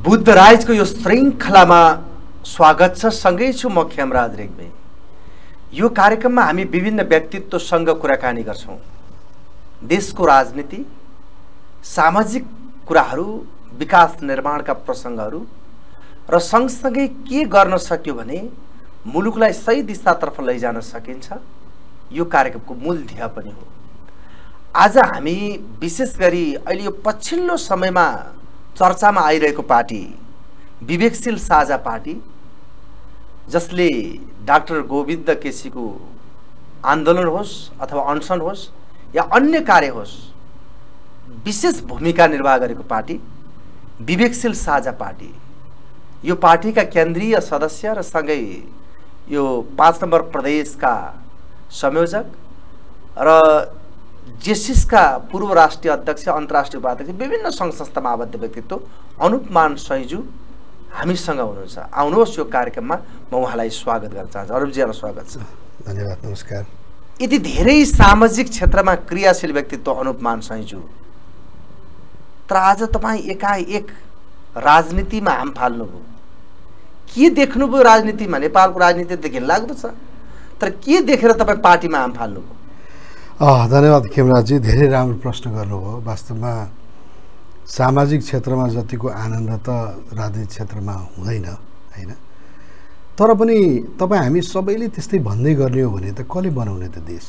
बुद्धराजको यो श्रृङ्खलामा स्वागत छ। सँगै छु म खेमराज रेग्मी। यो कार्यक्रममा हामी विभिन्न व्यक्तित्वसँग कुराकानी गर्छौं। देशको राजनीति, सामाजिक कुराहरू, विकास निर्माणका प्रसङ्गहरू र सँगसँगै के गर्न सक्यो भने मुलुकलाई सही दिशातर्फ लैजान सकिन्छ, यो कार्यक्रमको मूल ध्येय पनि हो। आज हामी विशेष गरी अहिले यो पछिल्लो समयमा चर्चामा आइरहेको पार्टी विवेकशील साझा पार्टी, जसले डाक्टर गोविन्द केसीको आन्दोलन होस् अथवा अनसन होस् या अन्य कार्य होस्, विशेष भूमिका निर्वाह गरेको पार्टी विवेकशील साझा पार्टी। यो पार्टीका केन्द्रीय सदस्य र सँगै यो 5 नम्बर प्रदेशका संयोजक र जेसिसका पूर्व राष्ट्रिय अध्यक्ष, अन्तर्राष्ट्रिय उपाध्यक्ष, विभिन्न सङ्घ संस्थामा आबद्ध व्यक्तित्व अनुपमान सैजु हामीसँग हुनुहुन्छ। आउनुहोस्, यो कार्यक्रममा म उहाँलाई स्वागत गर्न चाहन्छु। अनुपजीलाई स्वागत छ। धन्यवाद, नमस्कार। यति धेरै सामाजिक क्षेत्रमा क्रियाशील व्यक्तित्व अनुपमान सैजु, तर आज तपाईँ एकाएक राजनीतिमा हाम फाल्नुभयो। के देख्नुभयो राजनीतिमा? नेपालको राजनीति त घिनलाग्दो छ, तर के देखेर तपाईँ पार्टीमा हाम फाल्नुभयो? धन्यवाद खेमराजी, धेरै राम्रो प्रश्न गर्नुभयो। वास्तवमा सामाजिक क्षेत्रमा जतिको आनन्द त राजनीतिक क्षेत्रमा हुँदैन, हैन? तर पनि तपाईँ हामी सबैले त्यस्तै भन्दै गर्ने हो भने त कसले बनाउने त देश?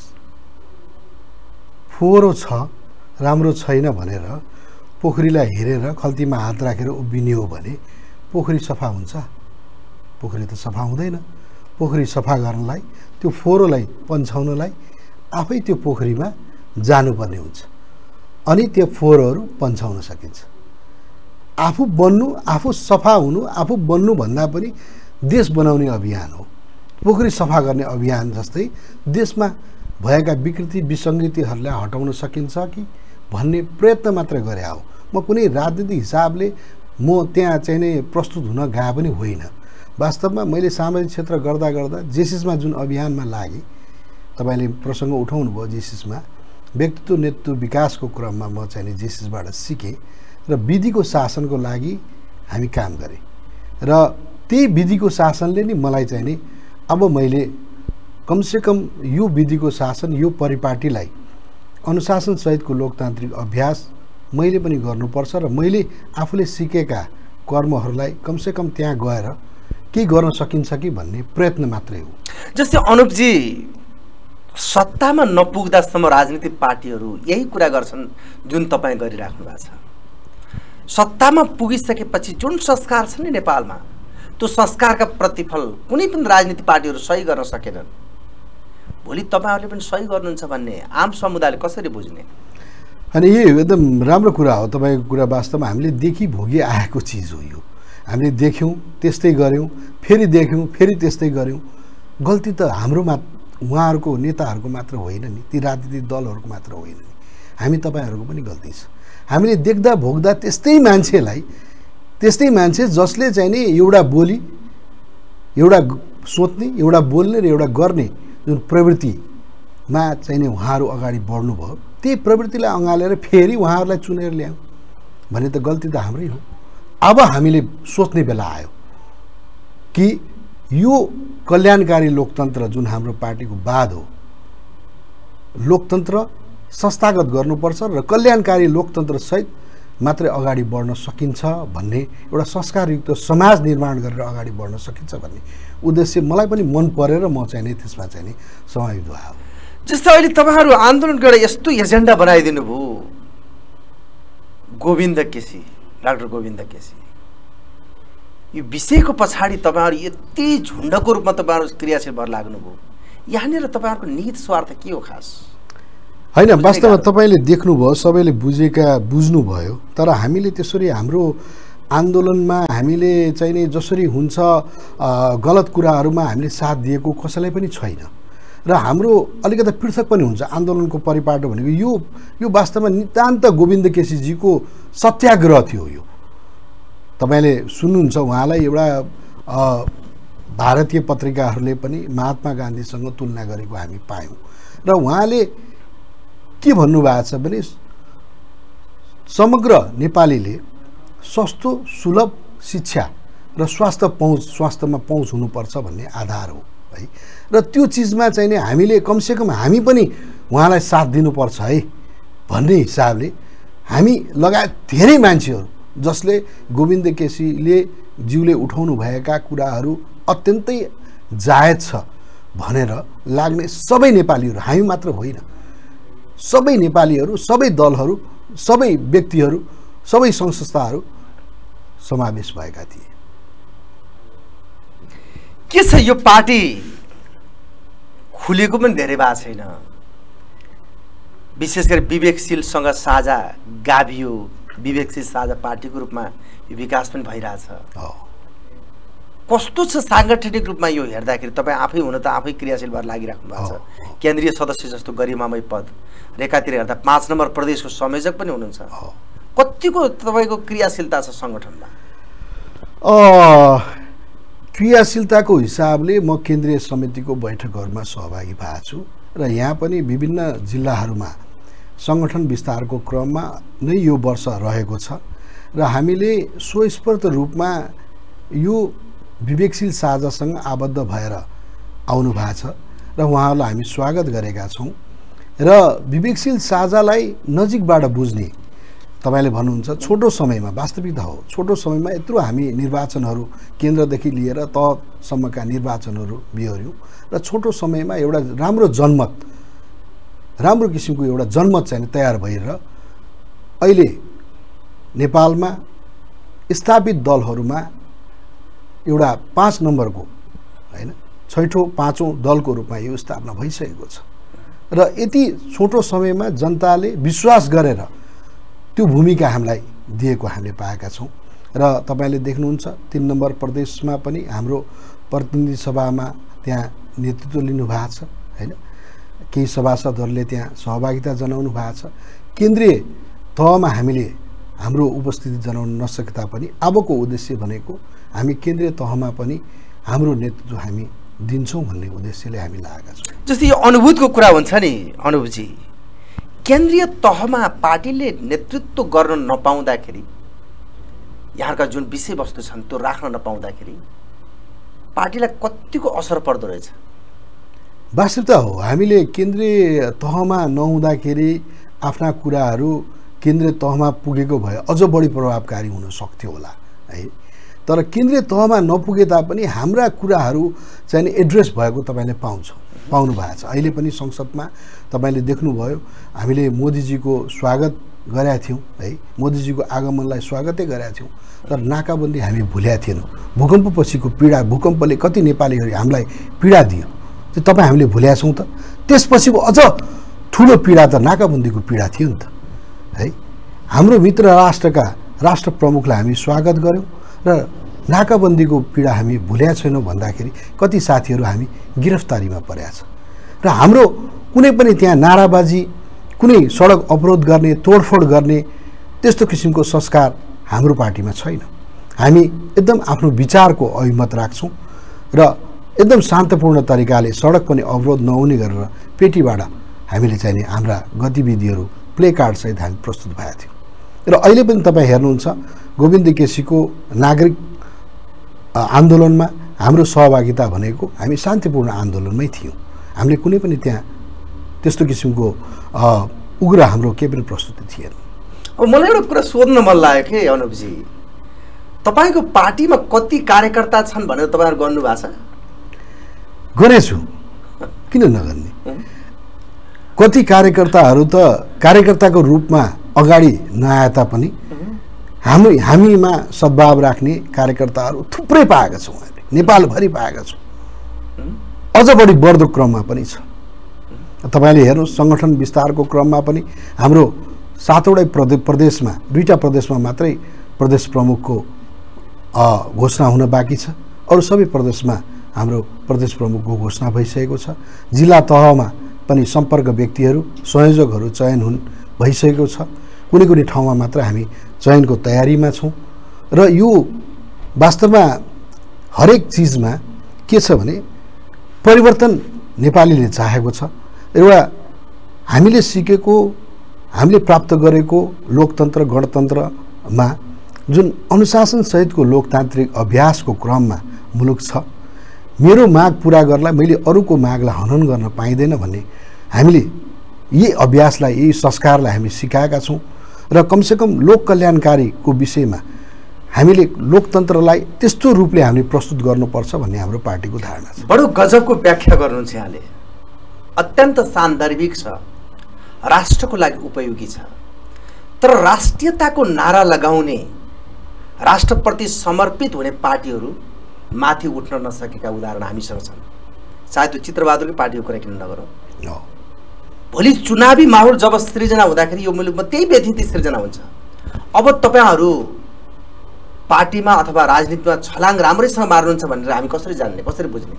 फोहोरो छ, राम्रो छैन भनेर पोखरीलाई हेरेर खल्तीमा हात राखेर उभिने हो भने पोखरी सफा हुन्छ? पोखरी त सफा हुँदैन। पोखरी सफा गर्नलाई, त्यो फोहोरोलाई पन्छाउनलाई आफै त्यो पोखरीमा जानुपर्ने हुन्छ, अनि त्यो फोहोरहरू पन्छाउन सकिन्छ। आफू बन्नु, आफू सफा हुनु, आफू बन्नु भन्दा पनि देश बनाउने अभियान हो। पोखरी सफा गर्ने अभियान जस्तै देशमा भएका विकृति विसङ्गतिहरूलाई हटाउन सकिन्छ कि भन्ने प्रयत्न मात्र गरे हो। म कुनै राजनीतिक हिसाबले म त्यहाँ चाहिँ नै प्रस्तुत हुन गए पनि होइन। वास्तवमा मैले सामाजिक क्षेत्र गर्दा गर्दा जेसिसमा जुन अभियानमा लागेँ, तपाईले प्रसङ्ग उठाउनु भयो, जेसिसमा व्यक्तित्व नेतृत्व विकासको क्रममा म चाहिँ नि जेसिसबाट सिकेँ र विधिको शासनको लागि हामी काम गरेँ र त्यही विधिको शासनले नि मलाई चाहिँ नि अब मैले कमसेकम यो विधिको शासन, यो परिपाटीलाई अनुशासन सहितको लोकतान्त्रिक अभ्यास मैले पनि गर्नुपर्छ र मैले आफूले सिकेका कर्महरूलाई कमसेकम त्यहाँ गएर के गर्न सकिन्छ कि भन्ने प्रयत्न मात्रै हो। जस्तै अनुपजी, सत्तामा नपुग्दासम्म राजनीतिक पार्टीहरू यही कुरा गर्छन् जुन तपाईँ गरिराख्नु भएको छ। सत्तामा पुगिसकेपछि जुन संस्कार छ नि नेपालमा, त्यो संस्कारका प्रतिफल कुनै पनि राजनीतिक पार्टीहरू सही गर्न सकेनन्। भोलि तपाईँहरूले पनि सही गर्नुहुन्छ भन्ने आम समुदायले कसरी बुझ्ने? अनि यो एकदम राम्रो कुरा हो। तपाईँको कुरा वास्तवमा हामीले देखि भोगी आएको चिज हो। यो हामीले देख्यौँ, त्यस्तै गऱ्यौँ, फेरि देख्यौँ, फेरि त्यस्तै गऱ्यौँ। गल्ती त हाम्रो उहाँहरूको नेताहरूको मात्र होइन नि, ती राजनीतिक दलहरूको मात्र होइन नि, हामी तपाईँहरूको पनि गल्ती छ। हामीले देख्दा भोग्दा त्यस्तै मान्छेलाई, त्यस्तै मान्छे जसले चाहिँ नि एउटा बोली, एउटा सोच्ने, एउटा बोल्ने र एउटा गर्ने जुन प्रवृत्तिमा चाहिँ नि उहाँहरू अगाडि बढ्नुभयो, त्यही प्रवृत्तिलाई अँगालेर फेरि उहाँहरूलाई चुनेर ल्यायौँ भने त गल्ती त हाम्रै हो। अब हामीले सोच्ने बेला आयो कि यो कल्याणकारी लोकतन्त्र जुन हाम्रो पार्टीको वाद हो, लोकतन्त्र संस्थागत गर्नुपर्छ र कल्याणकारी लोकतन्त्र सहित मात्रै अगाडि बढ्न सकिन्छ भन्ने, एउटा संस्कारयुक्त समाज निर्माण गरेर अगाडि बढ्न सकिन्छ भन्ने उद्देश्य मलाई पनि मन परेर म चाहिँ नि त्यसमा चाहिँ नि समाहित भयो। जस्तो अहिले तपाईँहरू आन्दोलनको एउटा यस्तो एजेन्डा बनाइदिनु भयो, गोविन्द केसी, डाक्टर गोविन्द केसी, यो विषयको पछाडि तपाईँहरू यति झुन्डको रूपमा तपाईँहरू क्रियाशील भएर लाग्नुभयो। यहाँनिर तपाईँहरूको निहित स्वार्थ के हो खास? होइन, वास्तवमा तपाईँले देख्नुभयो, सबैले बुझ्नुभयो। तर हामीले त्यसरी हाम्रो आन्दोलनमा हामीले चाहिँ नि जसरी हुन्छ गलत कुराहरूमा हामीले साथ दिएको कसैलाई पनि छैन र हाम्रो अलिकति पृथक पनि हुन्छ। आन्दोलनको परिपाटो भनेको यो वास्तवमा नितान्त गोविन्द केसीजीको सत्याग्रह थियो। यो तपाईले सुन्नुहुन्छ, उहाँलाई एउटा भारतीय पत्रिकाहरूले पनि महात्मा गान्धीसँग तुलना गरेको हामी पायौँ र उहाँले के भन्नुभएको छ भने समग्र नेपालीले सस्तो, सुलभ, शिक्षा र स्वास्थ्यमा पहुँच हुनुपर्छ भन्ने आधार हो है। र त्यो चिजमा चाहिँ नि हामीले कमसेकम हामी पनि उहाँलाई साथ दिनुपर्छ है भन्ने हिसाबले हामी लगायत धेरै मान्छेहरू जसले गोविन्द केसीले ज्यूले उठाउनु भएका कुराहरू अत्यन्तै जायज छ भनेर लाग्ने सबै नेपालीहरू, हामी मात्र होइन, सबै नेपालीहरू, सबै दलहरू, सबै व्यक्तिहरू, सबै संस्थाहरू समावेश भएका थिए। के छ यो पार्टी खुलेको पनि धेरै भएको छैन, विशेष गरी विवेकशीलसँग साझा गाभियो, विवेकशील साझा पार्टीको रूपमा यो विकास पनि भइरहेछ। कस्तो छ सांगठनिक रूपमा यो हेर्दाखेरि? तपाईँ आफै हुन त आफै क्रियाशील भएर लागिराख्नु भएको छ, केन्द्रीय सदस्य जस्तो गरिमामय पद, रेखातिर हेर्दा 5 नम्बर प्रदेशको संयोजक पनि हुनुहुन्छ। कतिको तपाईँको क्रियाशीलता छ सङ्गठनमा? क्रियाशीलताको हिसाबले म केन्द्रीय समितिको बैठकहरूमा सहभागी भएको छु र यहाँ पनि विभिन्न जिल्लाहरूमा सङ्गठन विस्तारको क्रममा नै यो वर्ष रहेको छ र हामीले स्वस्फूर्त रूपमा यो विवेकशील साझासँग आबद्ध भएर आउनु भएको छ र उहाँहरूलाई हामी स्वागत गरेका छौँ। र विवेकशील साझालाई नजिकबाट बुझ्ने, तपाईँले भन्नुहुन्छ छोटो समयमा, वास्तविकता हो छोटो समयमा यत्रो हामी निर्वाचनहरू केन्द्रदेखि लिएर तहसम्मका निर्वाचनहरू बिहोर्यौँ र छोटो समयमा एउटा राम्रो किसिमको एउटा जनमत चाहिँ तयार भएर अहिले नेपालमा स्थापित दलहरूमा एउटा 5 नम्बरको हैन, 6औं 5औं दलको रूपमा यो स्थापना भइसकेको छ र यति छोटो समयमा जनताले विश्वास गरेर त्यो भूमिका हामीलाई दिएको हामीले पाएका छौँ। र तपाईँले देख्नुहुन्छ 3 नम्बर प्रदेशमा पनि हाम्रो प्रतिनिधि सभामा त्यहाँ नेतृत्व लिनु भएको छ हैन, केही सभासदहरूले त्यहाँ सहभागिता जनाउनु भएको छ। केन्द्रीय तहमा हामीले हाम्रो उपस्थिति जनाउन नसके तापनि अबको उद्देश्य भनेको हामी केन्द्रीय तहमा पनि हाम्रो नेतृत्व हामी दिन्छौँ भन्ने उद्देश्यले हामी लागेका छौँ। जस्तै यो अनुभूतको कुरा हुन्छ नि अनुपजी, केन्द्रीय तहमा पार्टीले नेतृत्व गर्न नपाउँदाखेरि, यहाँका जुन विषयवस्तु छन् त्यो राख्न नपाउँदाखेरि पार्टीलाई कतिको असर पर्दो रहेछ? वास्तविकता हो, हामीले केन्द्रीय तहमा नहुँदाखेरि आफ्ना कुराहरू केन्द्रीय तहमा पुगेको भए अझ बढी प्रभावकारी हुन सक्थ्यो होला है। तर केन्द्रीय तहमा नपुगे तापनि हाम्रा कुराहरू चाहिँ एड्रेस भएको तपाईँले पाउनु भएको छ। अहिले पनि संसदमा तपाईँले देख्नुभयो, हामीले मोदीजीको स्वागत गरेका थियौँ है, मोदीजीको आगमनलाई स्वागतै गरेका थियौँ, तर नाकाबन्दी हामी भुलेका थिएनौँ। भूकम्पपछिको पीडा, भूकम्पले कति नेपालीहरू हामीलाई पीडा दियो त्यो तपाईँ हामीले भुलेका छौँ त। त्यसपछिको अझ ठुलो पीडा त नाकाबन्दीको पीडा थियो नि त है। हाम्रो मित्र राष्ट्रका राष्ट्र प्रमुखलाई हामी स्वागत गऱ्यौँ र नाकाबन्दीको पीडा हामी भुलेका छैनौँ भन्दाखेरि कति साथीहरू हामी गिरफ्तारीमा परेका छ र हाम्रो कुनै पनि त्यहाँ नाराबाजी, कुनै सडक अवरोध गर्ने, तोडफोड गर्ने त्यस्तो किसिमको संस्कार हाम्रो पार्टीमा छैन। हामी एकदम आफ्नो विचारको अभिमत राख्छौँ र एकदम शान्तपूर्ण तरिकाले सडक पनि अवरोध नहुने गरेर पेटीबाट हामीले चाहिँ नि हाम्रा गतिविधिहरू प्ले कार्ड सहित हामी प्रस्तुत भएका थियौँ। र अहिले पनि तपाईँ हेर्नुहुन्छ गोविन्द केसीको नागरिक आन्दोलनमा हाम्रो सहभागिता भनेको हामी शान्तिपूर्ण आन्दोलनमै थियौँ। हामीले कुनै पनि त्यहाँ त्यस्तो किसिमको उग्र हाम्रो केही पनि प्रस्तुति थिएन। अब मलाई एउटा कुरा सोध्न मन लाग्यो कि अनुपजी, तपाईँको पार्टीमा कति कार्यकर्ता छन् भनेर तपाईँहरू गर्नुभएको छ? गरेछु, किन नगर्ने। कति कार्यकर्ताहरू त कार्यकर्ताको रूपमा अगाडि नआए तापनि हामीमा सद्भाव राख्ने कार्यकर्ताहरू थुप्रै पाएका छौँ, हामीले नेपालभरि पाएका छौँ, अझ बढी बढ्दो क्रममा पनि छ। तपाईँले हेर्नुहोस् सङ्गठन विस्तारको क्रममा पनि हाम्रो 7वटै प्रदेशमा 2टा प्रदेशमा मात्रै प्रदेश प्रमुखको घोषणा हुन बाँकी छ, अरू सबै प्रदेशमा हाम्रो प्रदेश प्रमुखको घोषणा भइसकेको छ। जिल्ला तहमा पनि सम्पर्क व्यक्तिहरू, संयोजकहरू चयन भइसकेको छ। कुनै कुनै ठाउँमा मात्र हामी चयनको तयारीमा छौँ र यो वास्तवमा हरेक चिजमा के छ भने परिवर्तन नेपालीले चाहेको छ। एउटा हामीले सिकेको, हामीले प्राप्त गरेको लोकतन्त्र गणतन्त्रमा जुन अनुशासन सहितको लोकतान्त्रिक अभ्यासको क्रममा मुलुक छ, मेरो माग पूरा गर्नलाई मैले अरूको मागलाई हनन गर्न पाइँदैन भन्ने हामीले यही अभ्यासलाई, यही संस्कारलाई हामी सिकाएका छौँ र कमसेकम लोक कल्याणकारीको विषयमा हामीले लोकतन्त्रलाई त्यस्तो रूपले हामीले प्रस्तुत गर्नुपर्छ भन्ने हाम्रो पार्टीको धारणा छ। बडो गजबको व्याख्या गर्नुहुन्छ यहाँले। अत्यन्त सान्दर्भिक छ, राष्ट्रको लागि उपयोगी छ। तर राष्ट्रियताको नारा लगाउने, राष्ट्रप्रति समर्पित हुने पार्टीहरू माथि उठ्न नसकेका उदाहरण हामीसँग छन्। सायद त्यो चित्रबहादुरकै पार्टीको कुरा किन नगरौँ। भोलि चुनावी माहौल जब सृजना हुँदाखेरि यो मुलुकमा त्यही व्यथिति सृजना हुन्छ। अब तपाईँहरू पार्टीमा अथवा राजनीतिमा छलाङ राम्रैसँग मार्नुहुन्छ भनेर हामी कसरी जान्ने, कसरी बुझ्ने?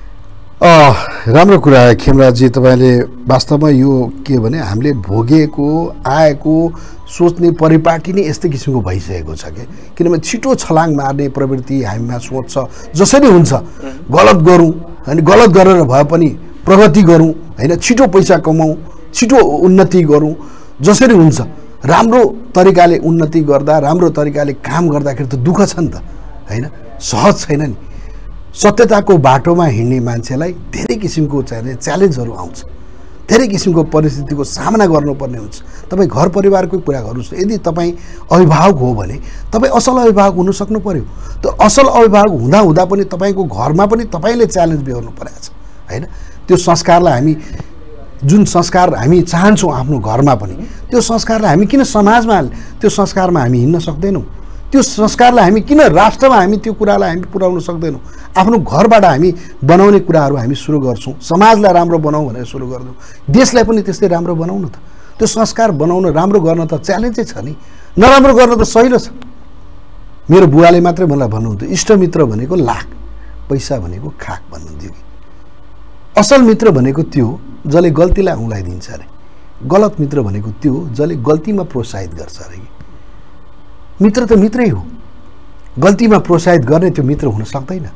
राम्रो कुरा हो खेमराजजी, तपाईँले वास्तवमा यो के भने हामीले भोगेको आएको सोच्ने परिपाटी नै यस्तै किसिमको भइसकेको छ कि किनभने छिटो छलाङ मार्ने प्रवृत्ति हामीमा सोच छ। जसरी हुन्छ गलत गरौँ, अनि गलत गरेर भए पनि प्रगति गरौँ, होइन, छिटो पैसा कमाउँ, छिटो उन्नति गरौँ। जसरी हुन्छ राम्रो तरिकाले उन्नति गर्दा, राम्रो तरिकाले काम गर्दाखेरि त दुःख छ नि त, होइन, सहज छैन नि। सत्यताको बाटोमा हिँड्ने मान्छेलाई धेरै किसिमको च्यालेन्जहरू आउँछ, धेरै किसिमको परिस्थितिको सामना गर्नुपर्ने हुन्छ। तपाईँ घर परिवारकै कुरा गर्नुहोस्, यदि तपाईँ अभिभावक हो भने तपाईँ असल अभिभावक हुन सक्नु पर्यो। त्यो असल अभिभावक हुँदा हुँदा पनि तपाईँको घरमा पनि तपाईँले च्यालेन्ज बेहोर्नु परेको छ, होइन। त्यो संस्कारलाई हामी, जुन संस्कार हामी चाहन्छौँ आफ्नो घरमा पनि, त्यो संस्कारलाई हामी किन समाजमा, त्यो संस्कारमा हामी हिँड्न सक्दैनौँ? त्यो संस्कारलाई हामी किन राष्ट्रमा हामी त्यो कुरालाई हामी पुर्याउन सक्दैनौँ? आफ्नो घरबाट हामी बनाउने कुराहरू हामी सुरु गर्छौँ। समाजलाई राम्रो बनाऊ भनेर सुरु गर्छौँ, देशलाई पनि त्यस्तै राम्रो बनाउनु त। त्यो संस्कार बनाउन, राम्रो गर्न त च्यालेन्जै छ नि, नराम्रो गर्न त सहिलो छ। मेरो बुवाले मात्रै मलाई भन्नुहुन्थ्यो, इष्टमित्र भनेको लाख, पैसा भनेको खाक भन्नुहुन्थ्यो कि असल मित्र भनेको त्यो जसले गल्तीलाई औँलाइदिन्छ अरे, गलत मित्र भनेको त्यो जसले गल्तीमा प्रोत्साहित गर्छ अरे। मित्र त मित्रै हो, गल्तीमा प्रोत्साहित गर्ने त्यो मित्र हुन सक्दैन।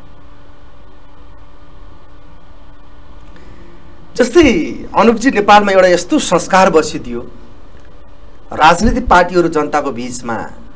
जस्तै अनुपजी, नेपालमा एउटा यस्तो संस्कार बसिदियो, राजनीतिक पार्टीहरू जनताको बीचमा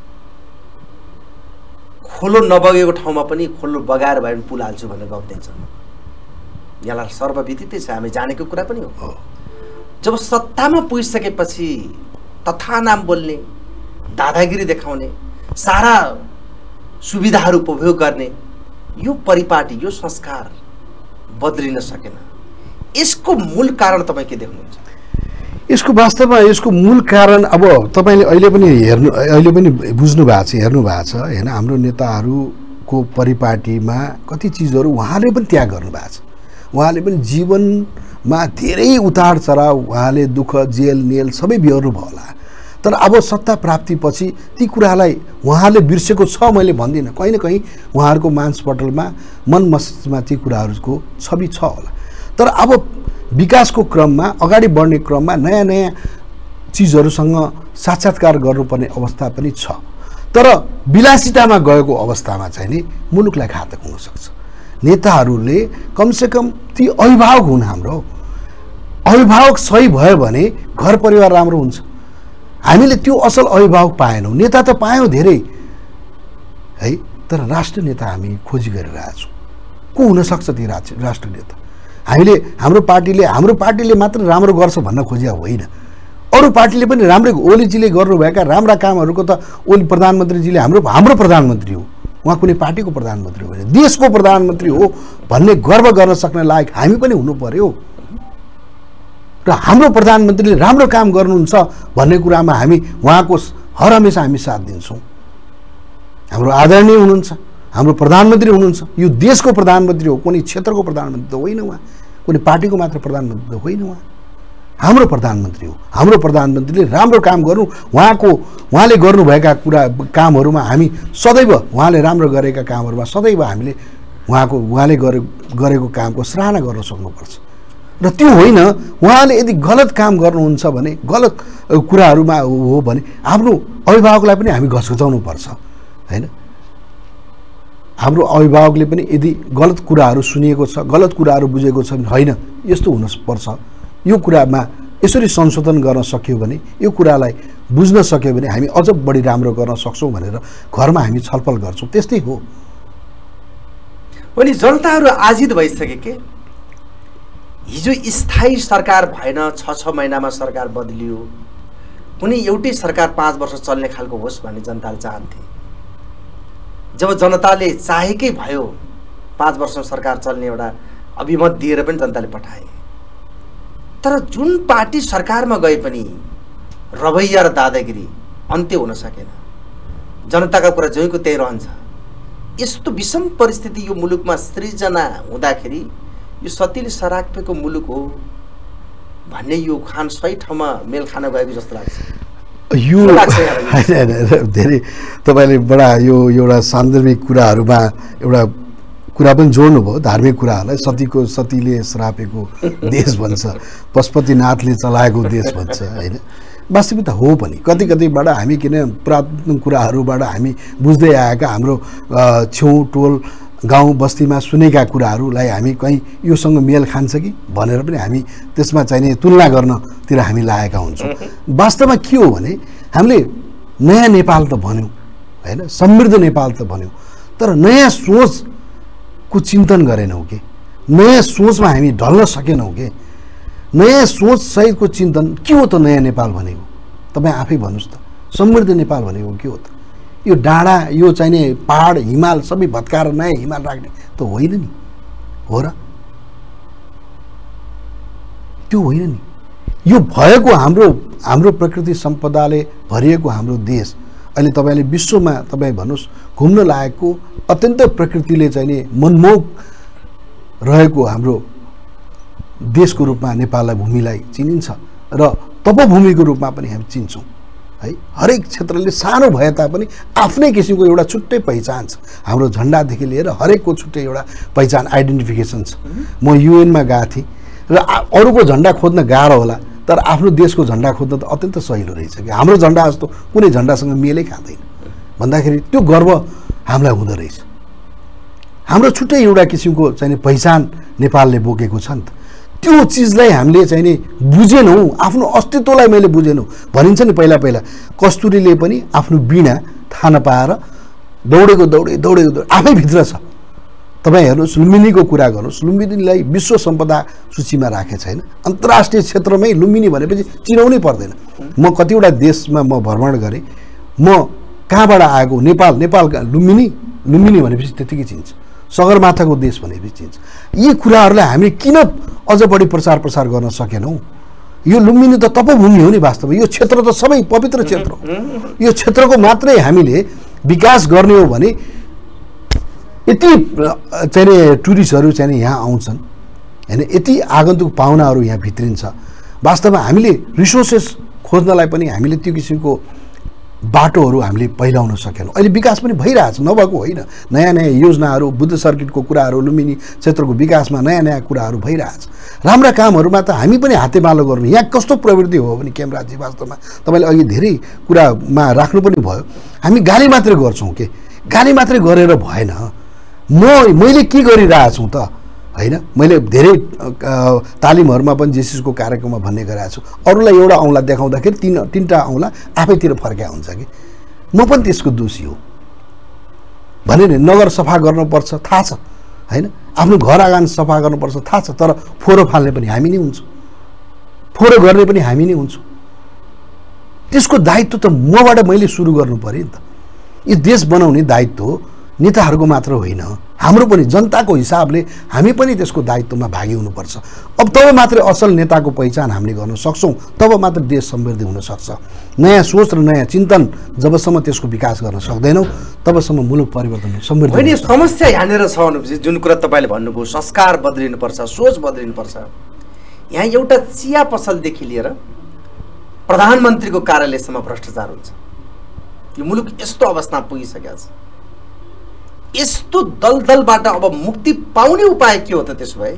खोलो नबगेको ठाउँमा पनि खोलो बगाएर भए पनि पुल हाल्छु भनेर गफ दिन्छन्। यसलाई सर्वविदितै छ, हामी जानेको कुरा पनि हो। जब सत्तामा पुगिसकेपछि तथा नाम बोल्ने, दादागिरी देखाउने, सारा सुविधाहरू उपभोग गर्ने यो परिपाटी, यो संस्कार बदलिन सकेन। यसको मूल कारण तपाईँ के देख्नुहुन्छ? यसको वास्तवमा यसको मूल कारण अब तपाईँले अहिले पनि बुझ्नु भएको छ, हेर्नु भएको छ, होइन। हाम्रो नेताहरूको परिपाटीमा कति चिजहरू उहाँले पनि त्याग गर्नुभएको छ। उहाँले पनि जीवनमा धेरै उतार चढाव, उहाँले दुःख, जेल नेल सबै बिहोर्नु भयो होला। तर अब सत्ता प्राप्तिपछि ती कुरालाई उहाँले बिर्सेको छ मैले भन्दिनँ, कहीँ न कहीँ उहाँहरूको मानसपटलमा, मन मस्तिष्कमा ती कुराहरूको छवि छ होला। तर अब विकासको क्रममा, अगाडि बढ्ने क्रममा नयाँ नयाँ चिजहरूसँग साक्षात्कार गर्नुपर्ने अवस्था पनि छ। तर विलासितामा गएको अवस्थामा चाहिँ नि मुलुकलाई घातक हुनसक्छ। नेताहरूले कमसेकम ती अभिभावक हुन्, हाम्रो अभिभावक सही भयो भने घर परिवार राम्रो हुन्छ। हामीले त्यो असल अभिभावक पाएनौँ, नेता त पायौँ धेरै है, तर राष्ट्र नेता हामी खोजी गरिरहेका छौँ। को हुनसक्छ ती राष्ट्र नेता? हामीले हाम्रो पार्टीले मात्र राम्रो गर्छ भन्न खोजिया होइन, अरू पार्टीले पनि राम्रै, ओलीजीले गर्नुभएका राम्रा कामहरूको त ओली प्रधानमन्त्रीजीले हाम्रो प्रधानमन्त्री हो, उहाँ कुनै पार्टीको प्रधानमन्त्री होइन, देशको प्रधानमन्त्री हो भन्ने गर्व गर्न सक्ने लायक हामी पनि हुनु पर्यो। र हाम्रो प्रधानमन्त्रीले राम्रो काम गर्नुहुन्छ भन्ने कुरामा हामी उहाँको हर हमेसा हामी साथ दिन्छौँ। हाम्रो आदरणीय हुनुहुन्छ, हाम्रो प्रधानमन्त्री हुनुहुन्छ, यो देशको प्रधानमन्त्री हो, कुनै क्षेत्रको प्रधानमन्त्री त होइन उहाँ, कुनै पार्टीको मात्र प्रधानमन्त्री त होइन उहाँ, हाम्रो प्रधानमन्त्री हो। हाम्रो प्रधानमन्त्रीले राम्रो काम गर्नु, उहाँले गर्नुभएका कामहरूमा हामी सदैव, उहाँले राम्रो गरेका कामहरूमा सदैव हामीले उहाँले गरेको कामको सराहना गर्न सक्नुपर्छ। र त्यो होइन, उहाँले यदि गलत काम गर्नुहुन्छ भने, गलत कुराहरूमा हो भने आफ्नो अभिभावकलाई पनि हामी घचघचाउनुपर्छ, होइन। हाम्रो अभिभावकले पनि यदि गलत कुराहरू सुनिएको छ, गलत कुराहरू बुझेको छ भने होइन यस्तो हुनुपर्छ, यो कुरामा यसरी संशोधन गर्न सक्यो भने, यो कुरालाई बुझ्न सक्यो भने हामी अझ बढी राम्रो गर्न सक्छौँ भनेर घरमा हामी छलफल गर्छौँ। त्यस्तै हो। अनि जनताहरू आजित भइसके के हिजो स्थायी सरकार भएन, 6 महिनामा सरकार बदलियो, कुनै एउटै सरकार 5 वर्ष चल्ने खालको होस् भन्ने जनताले चाहन्थे। जब जनताले चाहेकै भयो 5 वर्षमा सरकार चल्ने एउटा अभिमत दिएर पनि जनताले पठाए। तर जुन पार्टी सरकारमा गए पनि रवैया र दादागिरी अन्त्य हुन सकेन। जनताका कुरा जहीँको त्यही रहन्छ। यस्तो विषम परिस्थिति यो मुलुकमा सृजना हुँदाखेरि यो सतीले सरापेको मुलुक हो भन्ने यो खान सही ठाउँमा मेल खान गएको जस्तो लाग्छ। यो धेरै तपाईँले बडा यो एउटा सान्दर्भिक कुराहरूमा एउटा कुरा पनि जोड्नुभयो। धार्मिक कुराहरूलाई सतीले श्रापेको देश भन्छ, पशुपतिनाथले चलाएको देश भन्छ होइन। वास्तविकता हो पनि कतिबाट हामी किन पुरातन कुराहरूबाट हामी बुझ्दै आएका हाम्रो छेउ टोल गाउँ बस्तीमा सुनेका कुराहरूलाई हामी कहीँ योसँग मेल खान्छ कि भनेर पनि हामी त्यसमा चाहिने तुलना गर्नतिर हामी लागेका हुन्छौँ। वास्तवमा के हो भने हामीले नयाँ नेपाल त भन्यौँ होइन, समृद्ध नेपाल त भन्यौँ, तर नयाँ सोचको चिन्तन गरेनौँ कि, नयाँ सोचमा हामी ढल्न सकेनौँ कि। नयाँ सोच सहितको चिन्तन के हो त नयाँ नेपाल भनेको? तपाईँ आफै भन्नुहोस् त। समृद्ध नेपाल भनेको के हो त? यो डाँडा, यो चाहिने पहाड, हिमाल सबै भत्काएर नयाँ हिमाल राख्ने त होइन नि, हो र? त्यो होइन नि। यो भएको हाम्रो प्रकृति सम्पदाले भरिएको हाम्रो देश अहिले तपाईँले विश्वमा तपाईँ भन्नुहोस् घुम्न लायकको अत्यन्त प्रकृतिले चाहिने मनमोहक रहेको हाम्रो देशको रूपमा नेपाललाई भूमिलाई चिनिन्छ र तपोभूमिको रूपमा पनि हामी चिन्छौँ है। हरेक क्षेत्रले सानो भए तापनि आफ्नै किसिमको एउटा छुट्टै पहिचान छ। हाम्रो झन्डादेखि लिएर हरेकको छुट्टै एउटा पहिचान, आइडेन्टिफिकेसन छ। म युएनमा गएको थिएँ र अरूको झन्डा खोज्न गाह्रो होला, तर आफ्नो देशको झन्डा खोज्न त अत्यन्त सहिलो रहेछ कि हाम्रो झन्डा जस्तो कुनै झन्डासँग मेलै खाँदैन भन्दाखेरि त्यो गर्व हामीलाई हुँदो रहेछ। हाम्रो छुट्टै एउटा किसिमको चाहिने पहिचान नेपालले बोकेको छ नि त। त्यो चिजलाई हामीले चाहिने बुझेनौँ, आफ्नो अस्तित्वलाई मैले बुझेनौँ। भनिन्छ नि पहिला कस्तुरीले पनि आफ्नो वीणा थाहा नपाएर दौडेको आफै भित्र छ। तपाईँ हेर्नुहोस्, लुम्बिनीको कुरा गर्नुहोस्, लुम्बिनीलाई विश्व सम्पदा सूचीमा राखेको छैन। अन्तर्राष्ट्रिय क्षेत्रमै लुम्बिनी भनेपछि चिनाउनै पर्दैन। म कतिवटा देशमा म भ्रमण गरेँ, म कहाँबाट आएको नेपाल लुम्बिनी भनेपछि त्यतिकै चिन्छ, सगरमाथाको देश भनेपछि चिन्छ। यी कुराहरूलाई हामी किन अझ बढी प्रचार गर्न सकेनौँ? यो लुम्बिनी त तपोभूमि हो नि वास्तवमा। यो क्षेत्र त सबै पवित्र क्षेत्र हो। यो क्षेत्रको मात्रै हामीले विकास गर्ने हो भने यति चाहिने टुरिस्टहरू चाहिने यहाँ आउँछन् होइन, यति आगन्तुक पाहुनाहरू यहाँ भित्रिन्छ। वास्तवमा हामीले रिसोर्सेस खोज्नलाई पनि हामीले त्यो किसिमको बाटोहरू हामीले पहिलाउन सकेनौँ। अहिले विकास पनि भइरहेछ, नभएको होइन। नयाँ योजनाहरू, बुद्ध सर्किटको कुराहरू, लुम्बिनी क्षेत्रको विकासमा नयाँ कुराहरू भइरहेछ। राम्रा कामहरूमा त हामी पनि हातेमालो गर्नु। यहाँ कस्तो प्रवृत्ति हो भने खेमराजी, वास्तवमा तपाईँले अघि धेरै कुरामा राख्नु पनि भयो। हामी गाली मात्रै गर्छौँ के, गाली मात्रै गरेर भएन। मैले के गरिरहेछु त होइन, मैले धेरै तालिमहरूमा पनि जेसिसको कार्यक्रममा भन्ने गरेको छु। अरूलाई एउटा औँला देखाउँदाखेरि तीनटा औँला आफैतिर फर्क्या हुन्छ कि म पनि त्यसको दोषी हो भने नि। नगर सफा गर्नुपर्छ थाहा छ होइन, आफ्नो घर आँगन सफा गर्नुपर्छ थाहा छ, तर फोहोर फाल्ने पनि हामी नै हुन्छौँ, फोहोर गर्ने पनि हामी नै हुन्छौँ। त्यसको दायित्व त मबाट मैले सुरु गर्नु पर्यो नि त। यो देश बनाउने दायित्व नेताहरूको मात्र होइन, हाम्रो पनि जनताको हिसाबले हामी पनि त्यसको दायित्वमा भागी हुनुपर्छ। अब तब मात्रै असल नेताको पहिचान हामीले गर्न सक्छौँ, तब मात्र देश समृद्धि हुन सक्छ। नयाँ सोच र नयाँ चिन्तन जबसम्म त्यसको विकास गर्न सक्दैनौँ तबसम्म मुलुक परिवर्तन समृद्धि होइन। समस्या यहाँनिर छ अनुपजी, जुन कुरा तपाईँले भन्नुभयो, संस्कार बदलिनुपर्छ, सोच बदलिनुपर्छ। यहाँ एउटा चिया पसलदेखि लिएर प्रधानमन्त्रीको कार्यालयसम्म भ्रष्टाचार हुन्छ। यो मुलुक यस्तो अवस्थामा पुगिसकेको छ। यस्तो दलदलबाट अब मुक्ति पाउने उपाय के हो त? त्यसो भए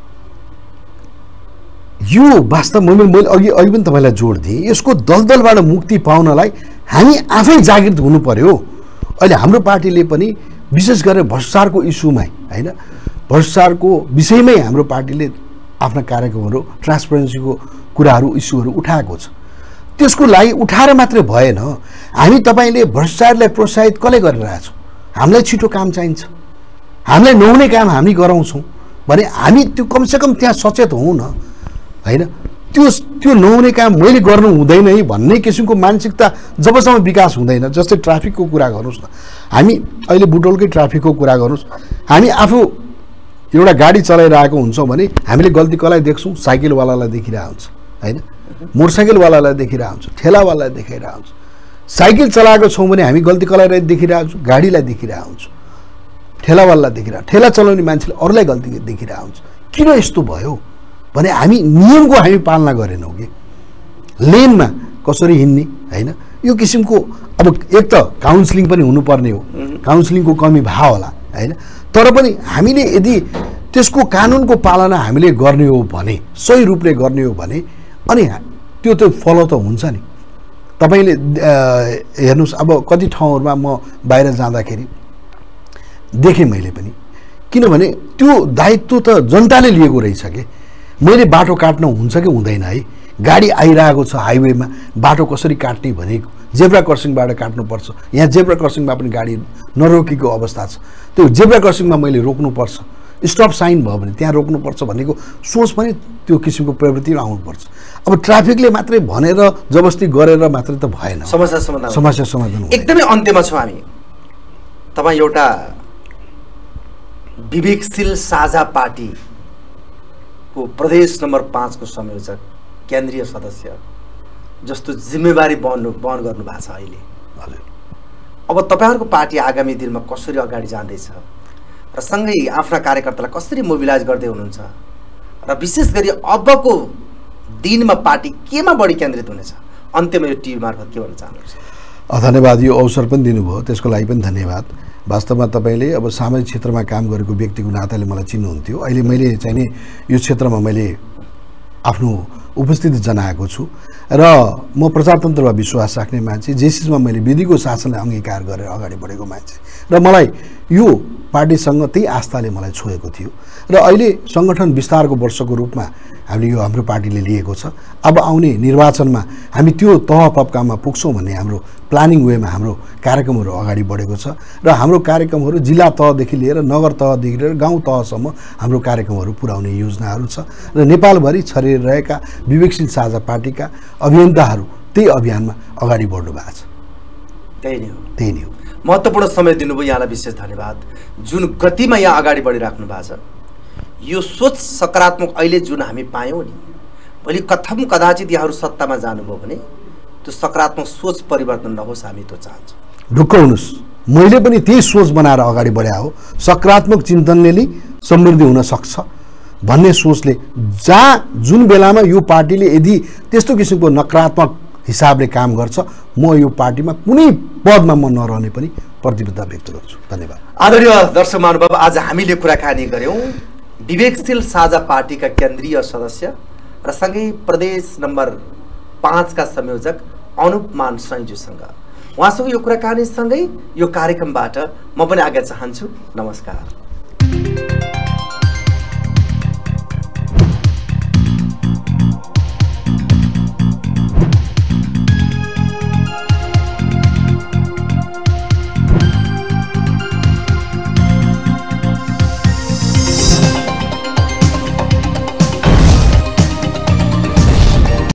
यो वास्तवमा मैले अघि पनि तपाईँलाई जोड दिएँ। यसको दलदलबाट मुक्ति पाउनलाई हामी आफै जागृत हुनु पर्यो। अहिले हाम्रो पार्टीले पनि विशेष गरेर भ्रष्टाचारको इस्युमै होइन, भ्रष्टाचारको विषयमै हाम्रो पार्टीले आफ्ना कार्यक्रमहरू, ट्रान्सपेरेन्सीको कुराहरू, इस्युहरू उठाएको छ। त्यसको लागि उठाएर मात्रै भएन। हामी तपाईँले भ्रष्टाचारलाई प्रोत्साहित कसले गरिरहेछौँ? हामीलाई छिटो काम चाहिन्छ, हामीलाई नहुने काम हामी गराउँछौँ भने हामी त्यो कमसेकम त्यहाँ सचेत हौँ न, होइन? त्यो नहुने काम मैले गर्नु हुँदैन है भन्ने किसिमको मानसिकता जबसम्म विकास हुँदैन। जस्तै ट्राफिकको कुरा गर्नुहोस् न, हामी अहिले बुटवलकै ट्राफिकको कुरा गर्नुहोस्, हामी आफू एउटा गाडी चलाइरहेको हुन्छौँ भने हामीले गल्ती कसलाई देख्छौँ? साइकलवालालाई देखिरहेको हुन्छ, होइन? मोटरसाइकलवालालाई देखिरहेको हुन्छ, ठेलावालालाई देखिरहेको हुन्छ। साइकल चलाएको छौँ भने हामी गल्ती कसलाई देखिरहेको हुन्छौँ? गाडीलाई देखिरहेको हुन्छौँ, ठेलावालालाई देखिरहेको, ठेला चलाउने मान्छेले अरूलाई गल्ती देखिरहेको हुन्छ। किन यस्तो भयो भने हामी नियमको हामी पालना गरेनौँ कि लेनमा कसरी हिँड्ने, होइन? यो किसिमको अब एक त काउन्सिलिङ पनि हुनुपर्ने हो, काउन्सिलिङको कमी भयो होला, होइन? तर पनि हामीले यदि त्यसको कानुनको पालना हामीले गर्ने हो भने, सही रूपले गर्ने हो भने, अनि त्यो फलो त हुन्छ नि। तपाईँले हेर्नुहोस्, अब कति ठाउँहरूमा म बाहिर जाँदाखेरि देखेँ मैले पनि, किनभने त्यो दायित्व त जनताले लिएको रहेछ कि मैले बाटो काट्न हुन्छ कि हुँदैन है। गाडी आइरहेको छ हाइवेमा, बाटो कसरी काट्ने भनेको जेब्रा क्रसिङबाट काट्नुपर्छ। यहाँ जेब्रा क्रसिङमा पनि गाडी नरोकेको अवस्था छ, त्यो जेब्रा क्रसिङमा मैले रोक्नुपर्छ, स्टप साइन भयो भने त्यहाँ रोक्नुपर्छ भनेको सोच पनि त्यो किसिमको प्रवृत्तिमा आउनुपर्छ। अब ट्राफिकले मात्रै भनेर जबरजस्ती गरेर मात्रै त भएन, समस्या समाधान एकदमै अन्त्यमा छौँ हामी। तपाईँ एउटा विवेकशील साझा पार्टीको प्रदेश नम्बर 5 को संयोजक, केन्द्रीय सदस्य जस्तो जिम्मेवारी वहन गर्नु भएको छ अहिले। हजुर, अब तपाईँहरूको पार्टी आगामी दिनमा कसरी अगाडि जाँदैछ र सँगै आफ्ना कार्यकर्तालाई कसरी मोबिलाइज गर्दै हुनुहुन्छ र विशेष गरी अबको दिनमा पार्टी केमा बढी केन्द्रित हुनेछ? अन्त्यमा यो टिभी मार्फत के भन्न चाहनुहुन्छ? धन्यवाद। यो अवसर पनि दिनुभयो, त्यसको लागि पनि धन्यवाद। वास्तवमा तपाईँले अब सामाजिक क्षेत्रमा काम गरेको व्यक्तिको नाताले मलाई चिन्नुहुन्थ्यो। अहिले मैले चाहिँ नि यो क्षेत्रमा मैले आफ्नो उपस्थिति जनाएको छु र म प्रजातन्त्रमा विश्वास राख्ने मान्छे, जे चिजमा मैले विधिको शासनलाई अङ्गीकार गरेर अगाडि बढेको मान्छे र मलाई यो पार्टीसँग त्यही आस्थाले मलाई छोएको थियो र अहिले सङ्गठन विस्तारको वर्षको रूपमा हामीले यो हाम्रो पार्टीले लिएको छ। अब आउने निर्वाचनमा हामी त्यो तह तब्कामा पुग्छौँ भन्ने हाम्रो प्लानिङ वेमा हाम्रो कार्यक्रमहरू अगाडि बढेको छ र हाम्रो कार्यक्रमहरू जिल्ला तहदेखि लिएर नगर तहदेखि लिएर गाउँ तहसम्म हाम्रो कार्यक्रमहरू पुर्याउने योजनाहरू छ र नेपालभरि छरिरहेका विवेकशील साझा पार्टीका अभियन्ताहरू त्यही अभियानमा अगाडि बढ्नु भएको छ। त्यही नै हो। महत्त्वपूर्ण समय दिनुभयो, यहाँलाई विशेष धन्यवाद। जुन गतिमा यहाँ अगाडि बढिराख्नु भएको छ, यो सोच सकारात्मक अहिले जुन हामी पायौँ नि, भोलि कथम कदाचित यहाँहरू सत्तामा जानुभयो भने त्यो सकारात्मक सोच परिवर्तन नहोस्, हामी त्यो चाहन्छौँ। ढुक्क हुनुहोस्, मैले पनि त्यही सोच बनाएर अगाडि बढाए हो। सकारात्मक चिन्तनले नै समृद्धि हुन सक्छ भन्ने सोचले, जहाँ जुन बेलामा यो पार्टीले यदि त्यस्तो किसिमको नकारात्मक हिसाबले काम गर्छ, म यो पार्टीमा कुनै पदमा म नरहने पनि प्रतिबद्धता व्यक्त गर्छु। धन्यवाद। आदरणीय दर्शक महानुभाव, आज हामीले कुराकानी गऱ्यौँ विवेकशील साझा पार्टीका केन्द्रीय सदस्य र सँगै प्रदेश नम्बर 5 का संयोजक अनुपमान साइजूसँग। उहाँसँग यो कुराकानी सँगै यो कार्यक्रमबाट म पनि आज्ञा चाहन्छु। नमस्कार।